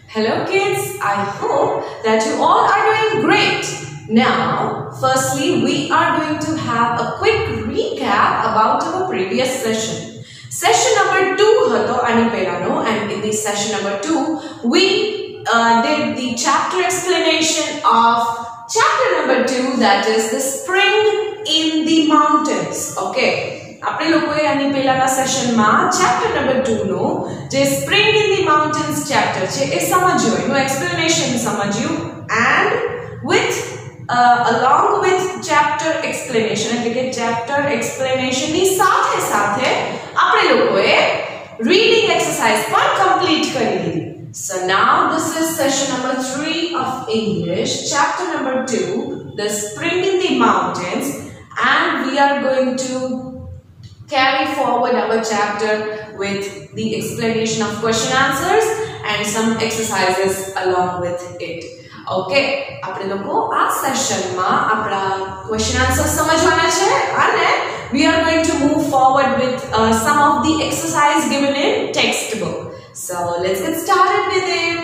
Hello kids, I hope that you all are doing great. Now, firstly, we are going to have a quick recap about our previous session. Session number 2 હતો આની પહેલાનો, and in this session number 2 we did the chapter explanation of chapter number 2, that is the spring in the mountains. Okay, આપણે લોકોએ આની પહેલાના સેશનમાં chapter number 2 નો જે spring in the mountains chapter છે એ સમજ્યો, એનું એક્સપ્લેનેશન સમજ્યું, and with along with chapter explanation એટલે કે chapter explanation ની સાથે સાથે આપણે લોકોએ reading exercise પણ complete કરી લીધી. So now this is session number 3 of English, chapter number 2, the spring in the mountains, and we are going to carry forward our chapter with the explanation of question answers and some exercises along with it. Okay, આપણે લોકો આ સેશનમાં આપણા question answers સમજવાના છે, અને we are going to move forward with some of the exercise given in textbook. So let's get started with it.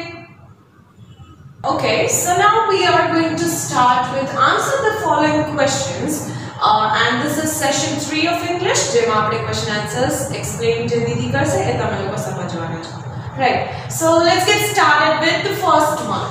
Okay, so now we are going to start with answer the following questions. And this is session 3 of English, જેમાં આપણે question answers explain જે દીદી કરશે એ તમે લોકો સમજવાના છો. Right, so let's get started with the first one.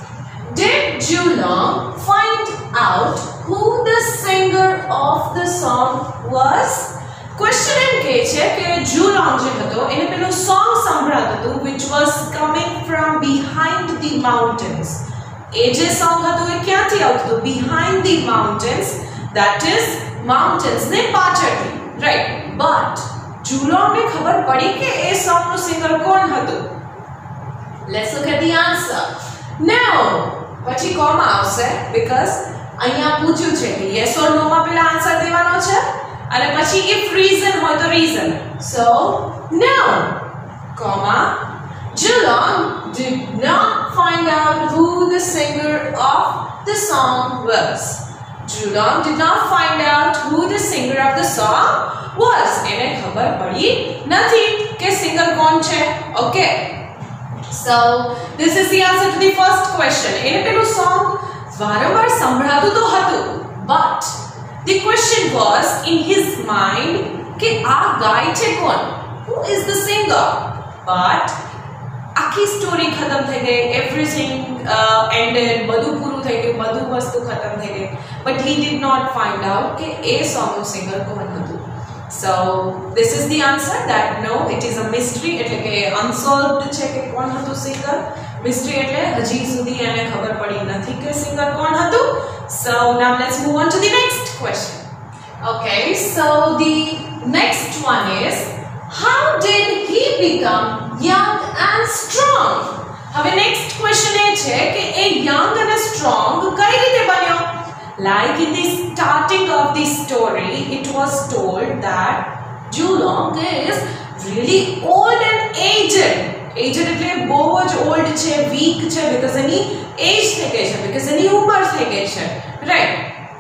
Did Julong find out who the singer of the song was? Question એમ કહે છે કે Julong જે હતો એને પેલું song સંભળાતું હતું which was coming from behind the mountains. એ જે song હતું એ ક્યાંથી આવતું હતું? Behind the mountains, that is mountains ને પાછળથી, right? But Julong ને ખબર પડી કે એ song નો singer કોણ હતું? Let's look at the answer. No, પછી કોમા આવશે because અહીંયા પૂછ્યું છે કે yes or no માં પેલા આન્સર દેવાનો છે, અને પછી if reason હોય તો reason. So no, comma, Julong did not find out who the singer of the song was. Julong did not find out who the singer of the song was. એને ખબર પડી નથી કે singer કોણ છે. Okay, so this is the answer to the first question. એને પેલું song વારંવાર સંભળાતું તો હતું, but the question was in his mind કે આ ગાય છે કોણ? Who is the singer? But આખી સ્ટોરી ખતમ થઈ ગઈ, everything ended, બધું પૂરું થઈ ગયું, બધું વસ્તુ ખતમ થઈ ગઈ, but he did not find out કે એ song નું singer કોણ હતું. So this is the answer, that no, it is a mystery, એટલે કે unsolved છે કે કોણ હતું singer. Mystery એટલે હજી સુધી એને ખબર પડી નથી કે singer કોણ હતું. So now let's move on to the next question. Okay, so the next one is, how did he become young and strong? હવે next question એ છે કે એ young and strong કઈ રીતે બન્યો? Like in the starting of the story, it was told that Julong is really old and aged. Aged એટલે બહુ જ old છે, weak છે, because એની age થઈ ગઈ છે, because એની ઉંમર થઈ ગઈ છે, right?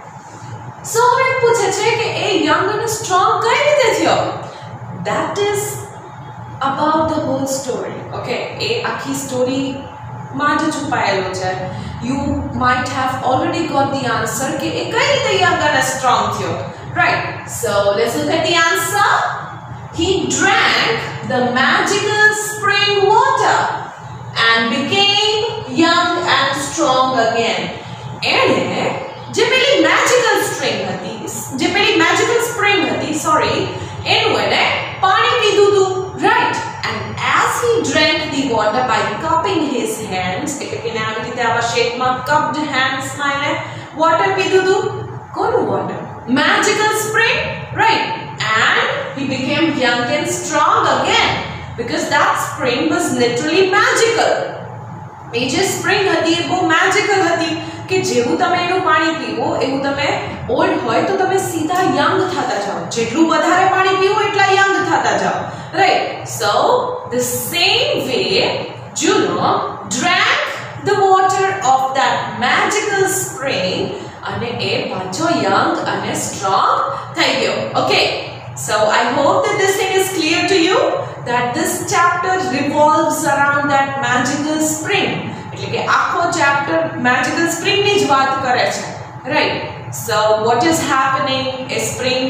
So એ પૂછે છે કે એ young and strong કઈ રીતે થયો? That is about the whole story. Okay, એ આખી story માં જ છુપાયેલો છે. You might have already got the answer કે એ કઈ રીતે young and strong થયો, right? So let's look at the answer. He drank the magical spring water and became young and strong again. એણે જે પેલી magical spring હતી, જે પેલી magical spring હતી, sorry, એનું એને પાણી પીધું હતું, right? And as he drank the water by cupping his hands, એટલે કે આવી રીતે આવા શેપમાં cupped hands માં એને water પીધું હતું. કોનું water? Magical spring, right? And he became young and strong again because that spring was literally magical. એ જે spring હતી એ બહુ magical હતી કે જેવું તમે એનું પાણી પીવો એવું તમે old હોય તો તમે સીધા young થતા જાઓ, જેટલું વધારે પાણી પીવો એટલા young થતા જાઓ, right? So the same way Julong drank the water of that magical spring અને એ પાછો young અને strong થઈ ગયો. Okay, So I hope that this thing is clear to you, that this chapter revolves around that magical spring. એટલે કે આખો chapter magical spring ની જ વાત કરે છે, right? So what is happening? A spring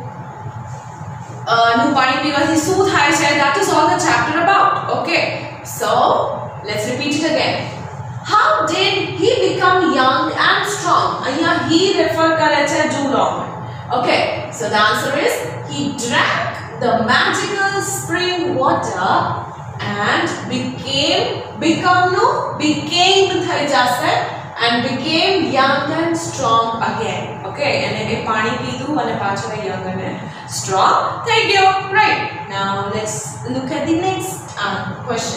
નું પાણી પીવાથી શું થાય છે? That is all the chapter about. Okay, so let's repeat it again. How did he become young and strong? અહીંયા he refer કરે છે Zhulong. Okay, so the answer is he drank the magical spring water and became થઈ જશે and became young and strong again. Okay, and એ પાણી પીધું અને પાછો young and strong થઈ ગયો. Right, now let's look at the next question.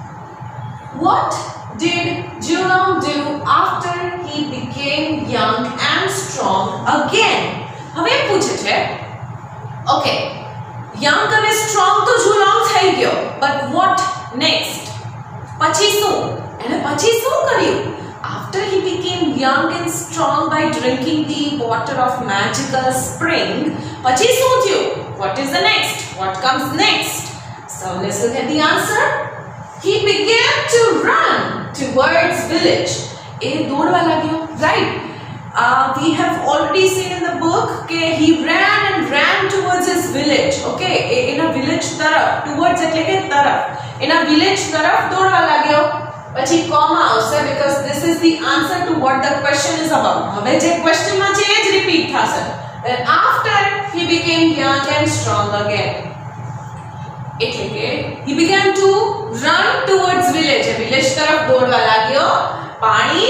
What did Zhulong do after he became young and strong again? હવે પૂછે છે, okay, young and strong તો Zhulong થઈ ગયો, but what next? પછી શું? એને પછી શું કર્યું? After he became young and strong by drinking the water of magical spring, પછી શું થયું? What is the next? What comes next? So let's look at the answer. He began to run towards village. એ દોડવા લાગ્યો, right? We have already seen in the book that he ran towards his village. Okay, એના village તરફ, towards એટલે કે તરફ, એના village તરફ દોડવા લાગ્યો. પછી comma આવશે because this is the answer to what the question is about. હવે જે question માં છે એ જ repeat થશે. Then after he became young and strong again. એટલે કે he began to run towards village. village તરફ દોડવા લાગ્યો. પાણી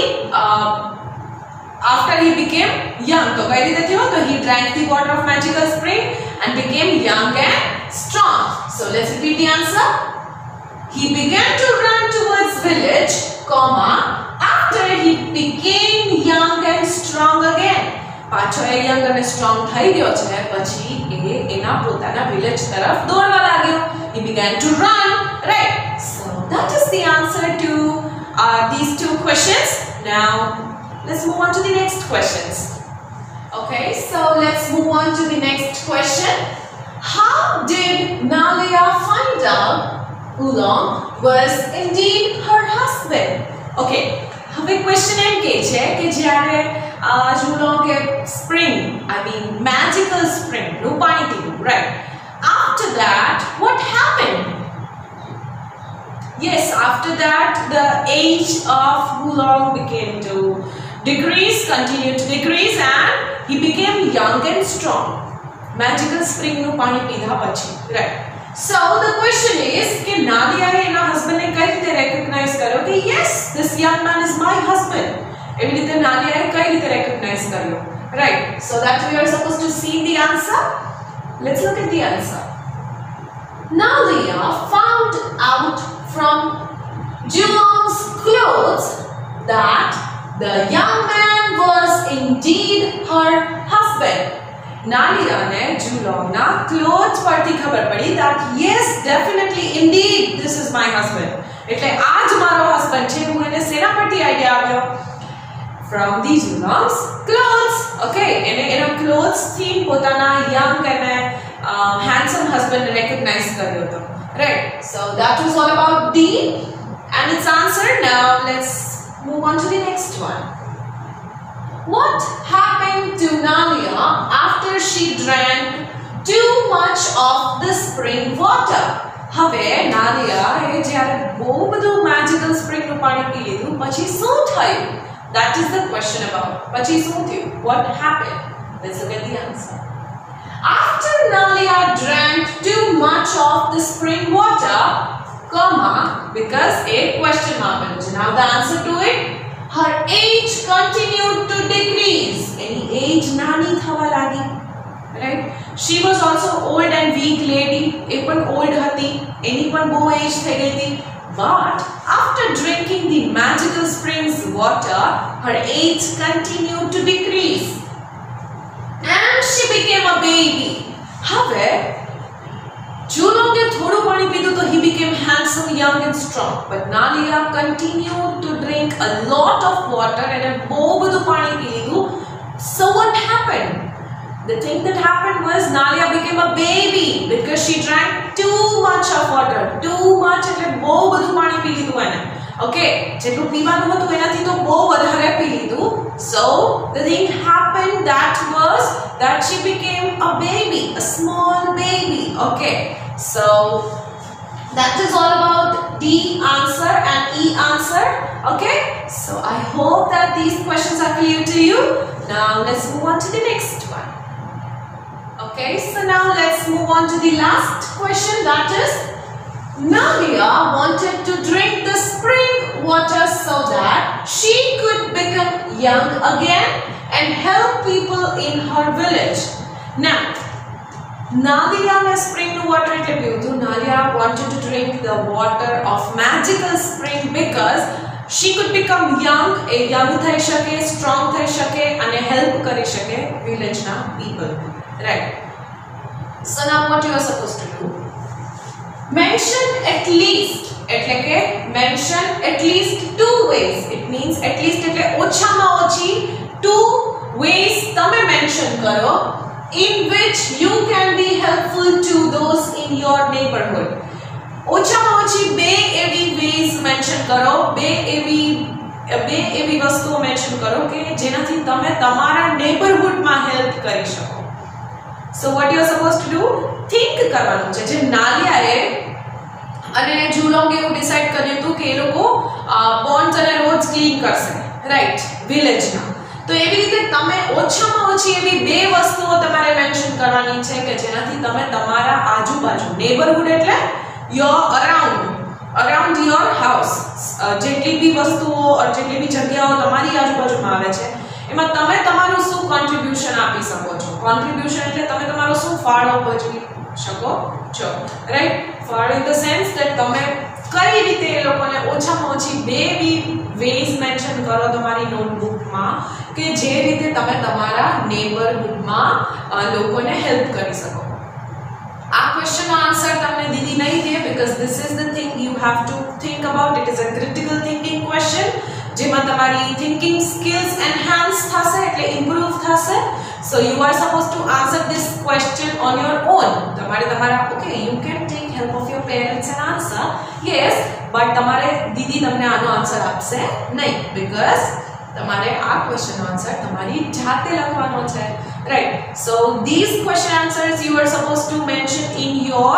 after he became young, તો કઈ રીતે થયો? તો he drank the water of magical spring and became young and strong. So let's repeat the answer. He began to run towards village, comma, after he became young and strong again. પાછો એ young and strong થઈ ગયો છે, પછી એ એના પોતાના village તરફ દોડવા લાગ્યો. He began to run, right? So that is the answer to these two questions. Now let's move on to the next questions. Okay, so let's move on to the next question. How did Nalia find out Oolong was indeed her husband? Okay, હવે question એમ કહે છે કે જ્યારે Zhulong A spring, I mean magical spring નું પાણી પીધું, right? After that, what happened? Yes, after that the age of Oolong began to continued to decrease and he became young and strong. Magical spring નું પાણી પીધા પછી, right? So the question is કે નાલિયાએ એના husband ને કઈ રીતે recognize કર્યો કે yes, this young man is my husband. એવી રીતે નાલિયાએ કઈ રીતે recognize કર્યો, right? So that we are supposed to see the answer. Let's look at the answer. Nalia found out from Zhulong's clothes that the young man was indeed her husband. Nalia ne Zhulong na clothes પરથી ખબર પડી that yes, definitely, indeed, this is my husband. એટલે આ જ મારો husband છે. હું એને સેના પરથી આઈડિયા આવ્યો? From the Zhulong's clothes. Okay, એના clothes થી પોતાના young and handsome husband recognize કર્યો હતો, right? So that was all about D and its answer. Now let's move on to the next one. What happened to Nalia after she drank too much of the spring water? હવે Nalia એ જ્યારે બહુ બધું magical spring નું પાણી પી લીધું પછી શું થયું? That is the question about. પછી શું થયું? What happened? Let's look at the answer. After Nalia drank too much of the spring water, comma, because a question mark. Now the answer to it, her age continued to decrease. Any age nani thava lagi, right? She was also old and weak lady. એ પણ old હતી, એની પણ બહુ age થઈ ગઈ હતી. But after drinking the magical springs water, her age continued to decrease and she became a baby. હવે Zhulong એ થોડું પાણી પીધું તો he became handsome, young and strong. But Nalia continued to drink a lot of water and બહુ બધું પાણી પી લીધું. So what happened? The thing that happened was Nalia became a baby because she drank too much of water. Too much એટલે બહુ બધું પાણી પી લીધું એને. Okay, જેટલું પીવાનું હતું એનાથી તો બહુ વધારે પી લીધું. So the thing happened that she became a baby, a small baby. Okay, so that is all about D answer and E answer. Okay, so I hope that these questions are clear to you. Now let's move on to the next one. Okay, so now let's move on to the last question, that is Nadia wanted to drink the spring water so that she could become young again and help people in her village. Now Nadia ne spring water એટલે પીવું હતું. Nadia wanted to drink the water of magical spring because she could become young, young થઈ શકે, strong થઈ શકે અને help કરી શકે village ના people. Right. So now what you are supposed to do? Mention at least એટલે કે mention at least two ways. It means at least એટલે ઓછામાં ઓછી two ways તમે mention કરો in which you can be helpful to those in your neighborhood. ઓછામાં ઓછી બે એવી ways mention કરો, બે એવી વસ્તુઓ mention કરો કે જેનાથી તમે તમારા neighborhood માં help કરી શકો. So what you are supposed to do? Think કરવાનું છે. જે નાલિયાએ અને જુલોંગ એવું ડિસાઈડ કર્યું હતું કે એ લોકો પોન્ડ્સ અને રોડ્સ ક્લીન કરશે, રાઈટ, વિલેજના. તો એવી રીતે તમે ઓછામાં ઓછી એવી બે વસ્તુઓ તમારે મેન્શન કરવાની છે કે જેનાથી તમે તમારા આજુબાજુ, નેબરહુડ એટલે યોર અરાઉન્ડ યોર હાઉસ, જેટલી બી વસ્તુઓ જેટલી બી જગ્યાઓ તમારી આજુબાજુમાં આવે છે એમાં તમે તમારું શું કોન્ટ્રીબ્યુશન આપી શકો છો. કોન્ટ્રીબ્યુશન એટલે તમે તમારો શું ફાળો ભજવી શકો છો, રાઈટ. ફાળો ઇન ધ સેન્સ ધેટ તમે કઈ રીતે એ લોકોને ઓછામાં ઓછી બે બી વેઝ મેન્શન કરો તમારી નોટબુકમાં કે જે રીતે તમે તમારા નેબરહુડમાં લોકોને હેલ્પ કરી શકો. આ ક્વેશ્ચનનો આન્સર તમને દીદી નહીં દે because this is the thing you have to think about. It is a critical thinking question જેમાં તમારી thinking skills enhance થશે એટલે improve થશે. So you are supposed to answer this question on your own. તમારે તમારા okay, you can take help of your parents and answer, yes, but તમારે દીદી તમને આનો આન્સર આપશે નહીં because તમારે આ ક્વેશ્ચનનો આન્સર તમારી જાતે લખવાનો છે, right. So these question answers you are supposed to mention in your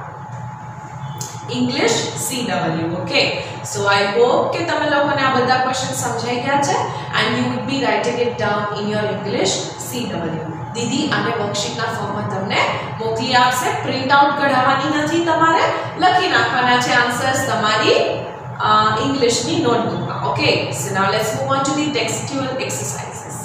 English CW. Okay, so I hope કે તમે લોકોને આ બધા ક્વેશ્ચન સમજાઈ ગયા છે and you would be writing it down in your English CW. દીદી આને વર્કશીટના ફોર્મમાં તમને મોકલી આપશે. પ્રિન્ટ આઉટ કઢાવવાની નથી, તમારે લખી નાખવાના છે આન્સર્સ તમારી ઇંગ્લિશની નોટબુકમાં. Okay, so now let's move on to the textual exercises.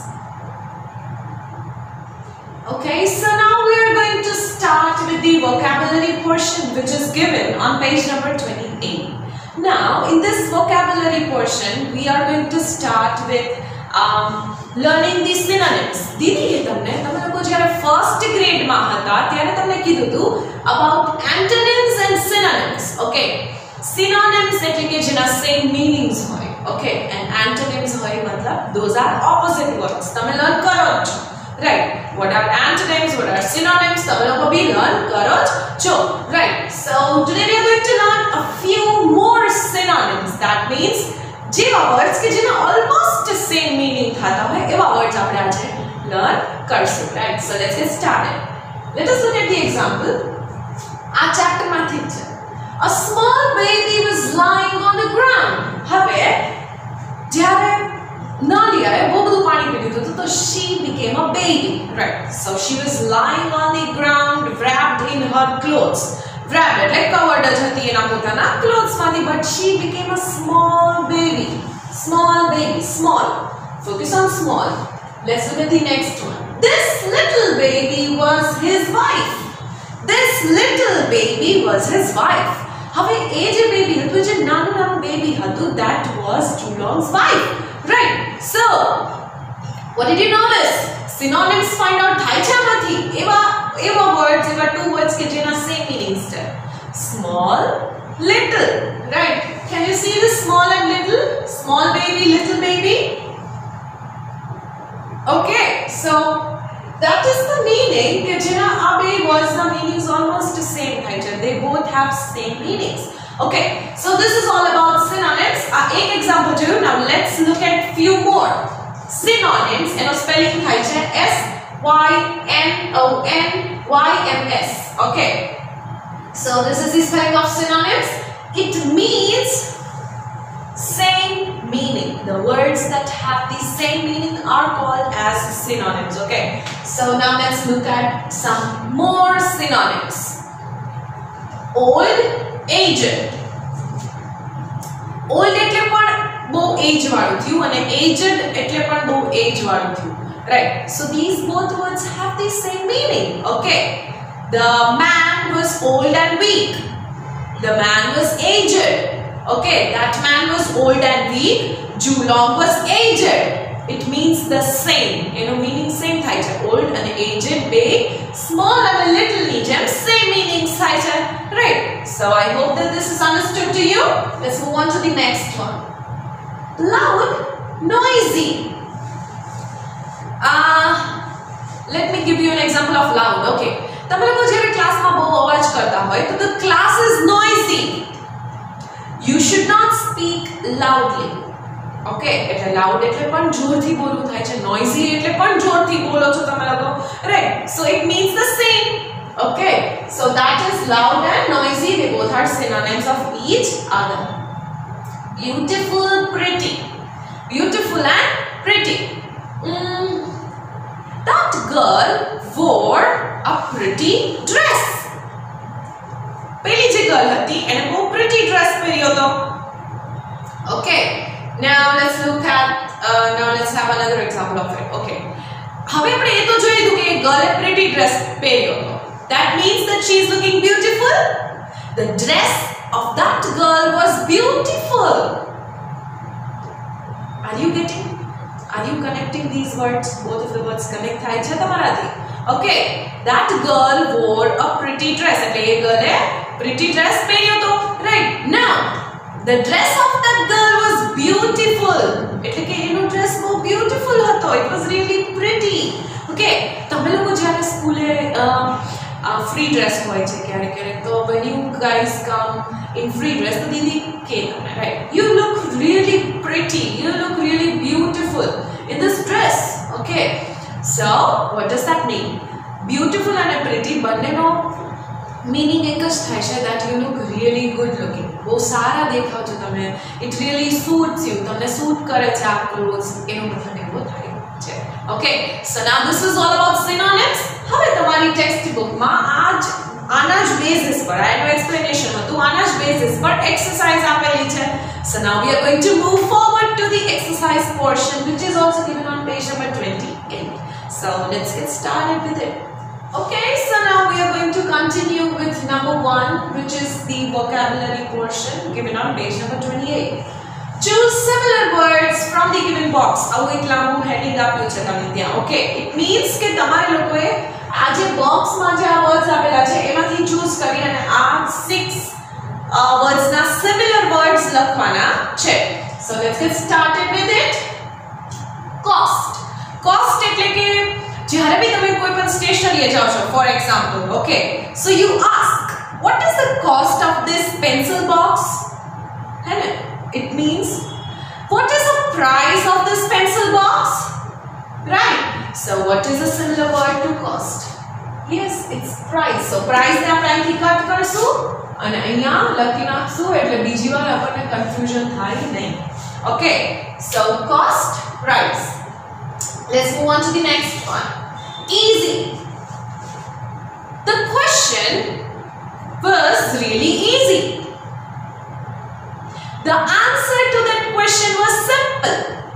Okay, so now we are going to start with the vocabulary portion which is given on page number 28. Now in this vocabulary portion we are going to start with learning the synonyms. દીદીએ તમને તમે લોકો જ્યારે first ગ્રેડમાં હતા ત્યારે તમને કીધું હતું about antonyms and synonyms. Okay, synonyms એટલે કે જેના same meanings હોય, okay, and antonyms હોય મતલબ those are opposite words. તમે લર્ન કરો છો, right. What are antonyms, what are synonyms, તમે લોકો બી લર્ન કરો છો, right. So today we are going to learn a few more synonyms. That means જેવા વર્ડ્સ કે જેના ઓલમોસ્ટ સેમ મીનિંગ થતા હોય એવા વર્ડ્સ આપણે આજે લર્ન કરશું, right. So let's get started. Let us look at the example. આ ચેપ્ટરમાંથી છે. A small baby was lying on the ground. હવે જ્યારે નાલિયાએ બહુ બધું પાણી પી લીધું હતું તો she became a baby, right. So she was lying on the ground wrapped in her clothes. Wrapped એટલે covered જ હતી એના પોતાના clothes માંથી, but she became a small baby. Small baby, small. Focus on small. Let's look at the next one. This little baby was his wife. This little baby was his wife. હવે એ જે baby હતું, જે નાનું baby હતું, that was Julong's wife, right. So what did you notice? Synonyms find out થાય છે આમાંથી. એવા words, એવા two words કે જેના same meanings છે. Small, little, right. Can you see the small and little? Small baby, little baby. Okay, so that is the meaning કે જેના આ બે words ના meanings almost same થાય છે. They both have same meanings. Okay, so this is all about synonyms. એક example જોયું. Now let's look at few more synonyms. એનો spelling થાય છે SYNONYMS. Okay, so this is the spelling of synonyms. It means same meaning. The words that have the same meaning are called as synonyms. Okay, so now let's look at some more synonyms. Old, aged. Old એટલે પણ બહુ age વાળું થયું અને aged એટલે પણ બહુ age વાળું થયું. Right, so these both words have the same meaning. Okay, the man was old and weak. The man was aged. Okay, that man was old and weak. Julong was aged. It means the same. You know, meaning same થાય છે. Old and aged, big, small and little medium, same meaning થાય છે. Right. So I hope that this is understood to you. Let's move on to the next one. Loud, noisy. Let me give you an example of loud. Okay. તમે લોકો જ્યારે ક્લાસમાં બહુ અવાજ કરતા હોય તો the class is noisy. You should not speak loudly. Okay, એટલે loud એટલે પણ જોરથી બોલવું થાય છે. Noisy એટલે પણ જોરથી બોલો છો તમે લોકો. Right, so it means the same. Okay, so that is loud and noisy. They both are synonyms of each other. Beautiful, pretty. Beautiful and pretty. That girl wore a pretty dress. પેલી જે girl હતી એને બહુ pretty dress પહેર્યો હતો. Okay, now let's have another example of it. Okay, હવે આપણે એ તો જોઈ લીધું કે girl એ pretty dress પહેર્યો હતો. That means that she is looking beautiful. The dress of that girl was beautiful. Are you getting? Are you connecting these words? Both of the words connect થાય છે તમારાથી. Okay, that girl wore a pretty dress. એટલે એ girl એ pretty dress પહેર્યો હતો. Right, now the dress of that girl was beautiful. એટલે કે એનો dress બહુ beautiful હતો. It was really pretty. Okay, તમે લોકો જ્યારે સ્કૂલે free dress હોય છે ક્યારેક ક્યારેક તો when you guys come in free dress તો દીદી કે તમે right, you look really pretty, you look really beautiful in this dress. Okay, so what does that mean? Beautiful and pretty બંનેનો meaning એક જ થાય છે that you look really good looking. બહુ સારા દેખાવ છો તમે. It really suits you. તમને suit કરે છે આ clothes. એનો મતલબ એવો થાય છે. Okay, so now this is all about synonyms. હવે તમારી ટેક્સ્ટ બુકમાં આના જ બેસિસ પર આનો એક્સપ્લેનેશન હતું. આના જ બેસિસ પર એક્સરસાઇઝ આપેલી છે. So now we are going to move forward to the exercise portion which is also given on page number 28. So let's get started with it. Okay, so now we are going to continue with number 1 which is the vocabulary portion given on page number 28. Choose similar words from the given box. આવું એક લાંબુ heading આપ્યું છે તમને ત્યાં. Okay, it means કે તમારે લોકોએ આ જે બોક્સમાં જે આ વર્ડ્સ આપેલા છે એમાંથી ચૂઝ કરી અને આ 6 વર્ડ્સના સિમિલર વર્ડ્સ લખવાના છે. So let's get started with it. Cost. Cost એટલે કે જ્યારે બી તમે કોઈ પણ સ્ટેશનરીએ જાઓ છો for example. Okay, so you ask what is the cost of this pencil box? है ना? It means what is the price of this pencil box? Right, so what is a similar word to cost? Yes, it's price. So price ને આપણે અહીંથી cut કરશું અને અહીંયા લખી નાખશું એટલે બીજી વાર આપણને કન્ફ્યુઝન થાય નહીં. Okay, so cost, price. Let's move on to the next one. Easy. The question was really easy. The answer to that question was simple.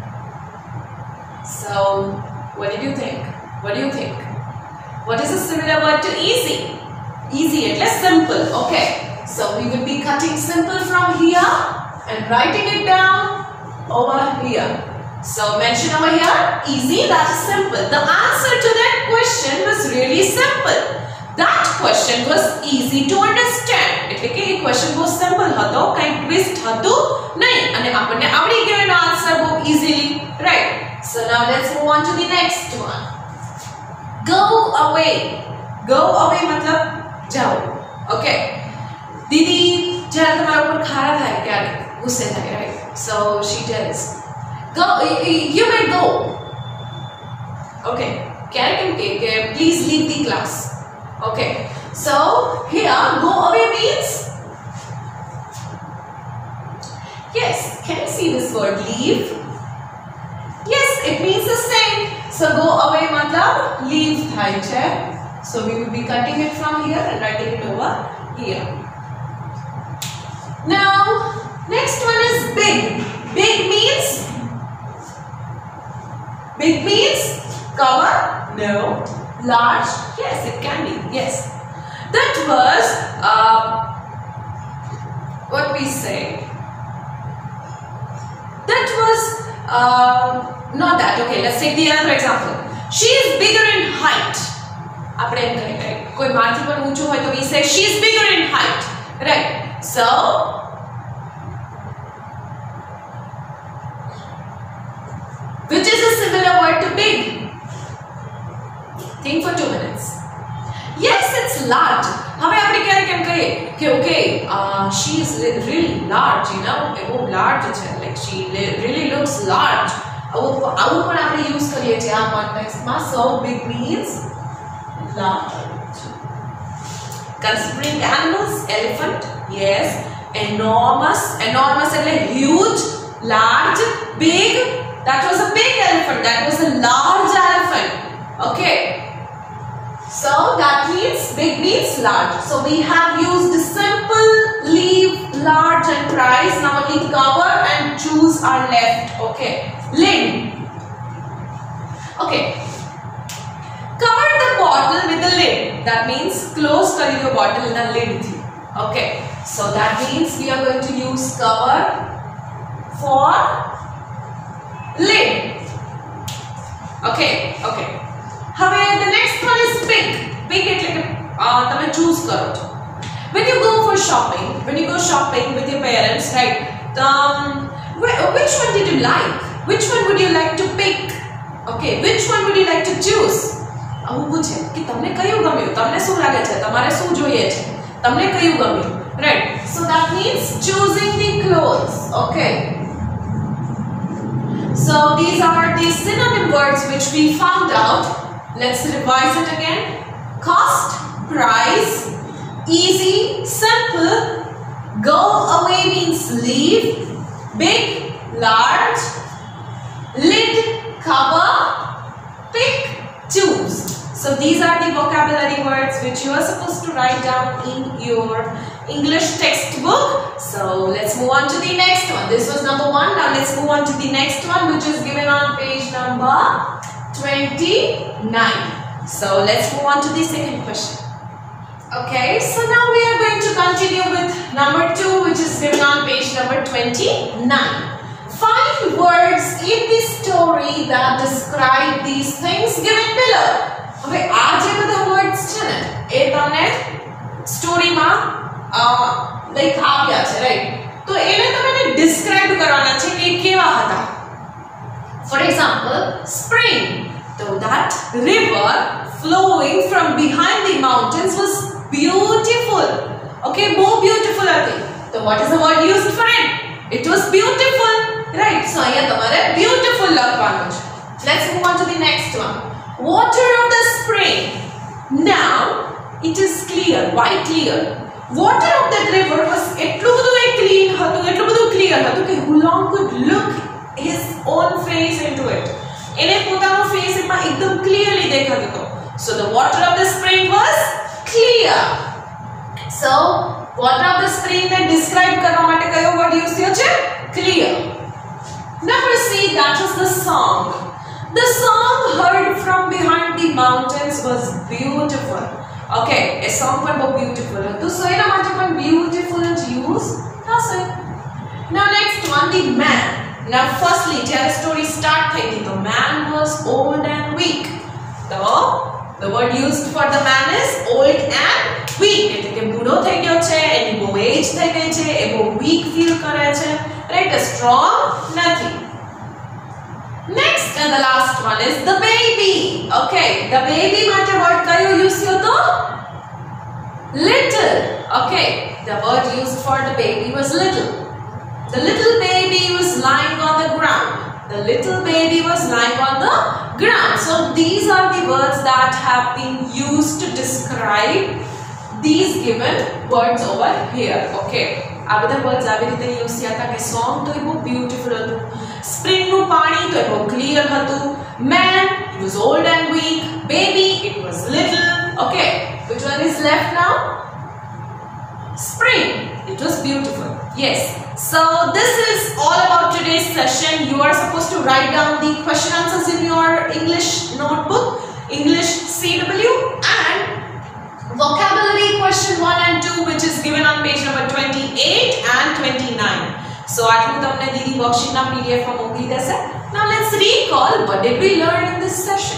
So, what did you think? What do you think? What is a similar word to easy? Easy, એટલે simple. Okay. So, we will be cutting simple from here and writing it down over here. So, mention over here, easy, that is simple. The answer to that question was really simple. That question was easy to understand. એટલે કે એ question બહુ simple હતો, કઈ twist હતું નહીં અને આપણને આવડી ગયો એનો answer બહુ easily, right? So now let's move on to the next one. go away मतलब जाओ. Okay, दीदी જ્યારે તમારા ઉપર ખારા થાય ક્યારે ગુસ્સે થાય, right? So she tells go, you may go. Okay, ક્યારે કેમ કે please leave the class. Okay, so here go away means, yes, can you see this word leave? Yes, it means the same. So go away matlab leave થાય છે. So we will be cutting it from here and writing it over here. Now next one is big. Big means cover? No. Large? Yes, it can be. Yes. That was what we say. That was not that. Okay, let's take the other example. She is bigger in height. આપણે એમ કહીએ, right? કોઈ માથે પર ઊંચું હોય તો we say she is bigger in height, right? So which is a similar word to big? Think for 2 minutes. Yes, it's large. હવે આપણે ક્યારે કેમ કહીએ કે okay, she is really large, you know, એ બહુ large છે, like she really looks large. આવું પણ આપણે યુઝ કરીએ છીએ આ કોન્ટેક્સ્ટમાં. So big means large. Considering animals, elephant, yes. Enormous એટલે huge, large, big. That was a big elephant. That was a large elephant. Okay. So that means big means large. So we have used simple, leave, large and price. Now only cover and choose are left. Okay. Lid. Okay. Cover the bottle with the lid. That means close kari the bottle in a lid thi. Okay. So that means we are going to use cover for lid. Okay. Okay. However, the next one is big. Big એટલે કે તમે choose કરો છો. When you go for shopping, when you go shopping with your parents, right? Which one did you like? Which one would you like to pick? Okay, which one would you like to choose? આવું પૂછે કે તમને કયું ગમ્યું, તમને શું લાગે છે, તમારે શું જોઈએ છે, તમને કયું ગમ્યું, right? So that means choosing the clothes. Okay. So these are the synonym words which we found out. Let's revise it again. Cost, price, easy, simple. Go away means leave. Big, large. Lid, cover. Pick, choose. So these are the vocabulary words which you are supposed to write down in your English textbook. So let's move on to the next one. This was number 1. Now let's move on to the next one, which is given on page number 29. So let's move on to the second question. Okay, so now we are going to continue with number 2, which is given on page number 29. Find words in the story that describe these things given below. હવે આ જે બધા words છે ને એ તમને સ્ટોરીમાં like આપ્યા છે, right? તો એને તમારે ડિસ્ક્રાઇબ કરવાના છે કે કેવા હતા. For example, spring. So that river flowing from behind the mountains was beautiful. Okay, more beautiful હતી. So what is the word used for it? It was beautiful, right? So here તમારે beautiful લખવાનું છે. Let's move on to the next one. Water of the spring. Now it is clear. Why clear? Water of that river was એટલું બધું clean હતું, એટલું બધું clear હતું કે Hulong could look his own face into it. એને પોતાનો face એમાં એકદમ clearly દેખાતો હતો. So the water of the spring was clear. So water of the spring ને describe કરવા માટે કયો word use થયો છે? Clear. Number C, that is the song. The song heard from behind the mountains was beautiful. Okay, a song પણ બહુ beautiful હતું. So એના માટે પણ beautiful use થશે. Now next one, the man. Now firstly, જ્યારે story start થઈ હતી, the man was old and weak. So the word used for the man is old and weak. એટલે કે બુઢો થઈ ગયો છે, એની બહુ એજ થઈ ગઈ છે, એ બહુ weak feel કરે છે, right? Strong નથી. Next and the last one is the baby. Okay, the baby માટે word કયો use થયો તો? Little. Okay, the word used for the baby was little. The little baby was lying on the ground. The little baby was lying on the ground. So these are the words that have been used to describe these given words over here. Okay. આ બધા words આવી રીતે use થયા હતા કે song તો એ બહુ beautiful હતું. Spring નું પાણી તો એ બહુ clear હતું. Man, he was old and weak. Baby, it was little. Okay. Which one is left now? Spring. It was beautiful. Yes. So this is all about today's session. You are supposed to write down the question answers in your English notebook, English CW, and vocabulary question 1 and 2, which is given on page number 28 and 29. So આટલું તમને દીદી worksheet ના PDF માં મોકલી દેશે. Now let's recall what did we learn in this session.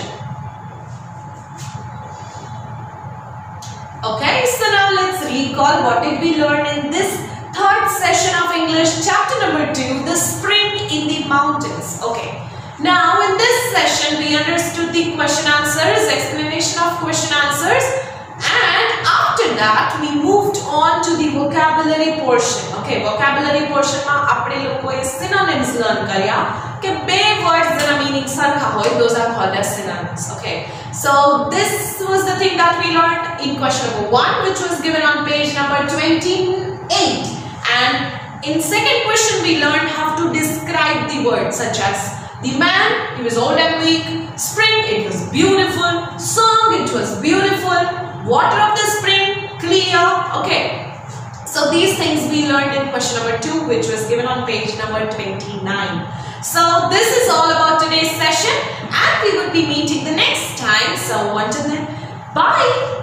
Okay, so now let's recall what did we learn in this third session of English, chapter number 2, the spring in the mountains. Okay, now in this session we understood the question answers, explanation of question answers, and after that we moved on to the vocabulary portion. Okay, vocabulary portion માં આપણે લોકોએ synonyms learn કર્યા કે બે words જેના meaning સરખા હોય, those are called as synonyms. Okay, so this was the thing that we learned in question number 1, which was given on page number 28. And in second question we learned how to describe the words such as the man, he was old and weak. Spring, it was beautiful. Song, it was beautiful. Water of the spring, clear. Okay, so these things we learned in question number 2, which was given on page number 29. So this is all about today's session, and we will be meeting the next time. So until then, bye.